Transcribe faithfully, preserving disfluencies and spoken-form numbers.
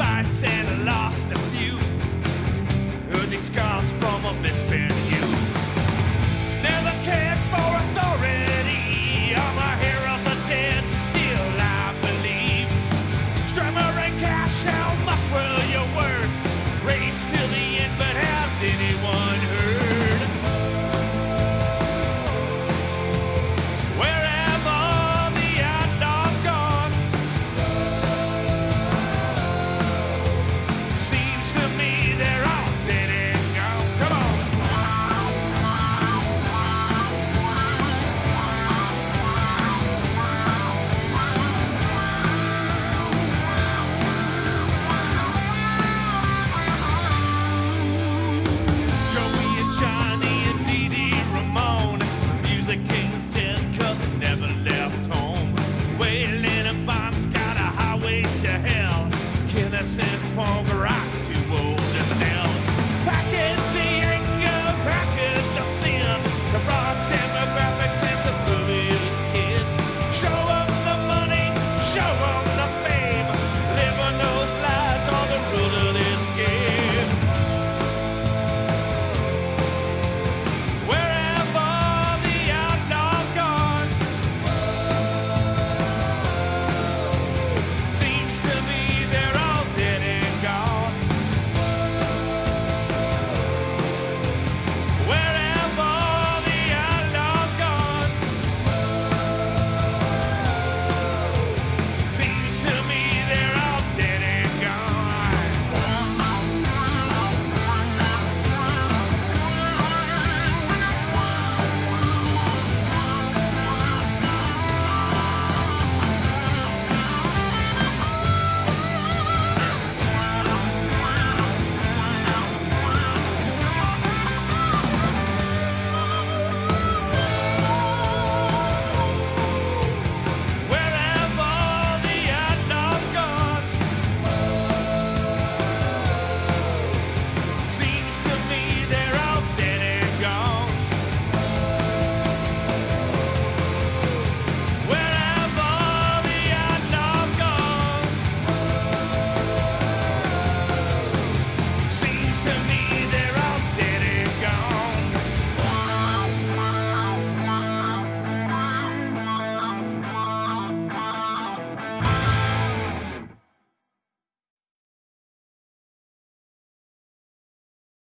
fights and lost a few. Heard these scars from a misspent youth. Never cared for authority. All my heroes are dead, still I believe. Strummer and cash, how much will you worth? Rage till the end, but has anyone heard? Wherever the outlaws gone, seems to me they're all dead and gone. Come on. Joey and Johnny and Dee Dee Ramone, music king dead cause he never left home. Waylon and Bon Scott, a highway to hell. Kenneth and Paul Rock.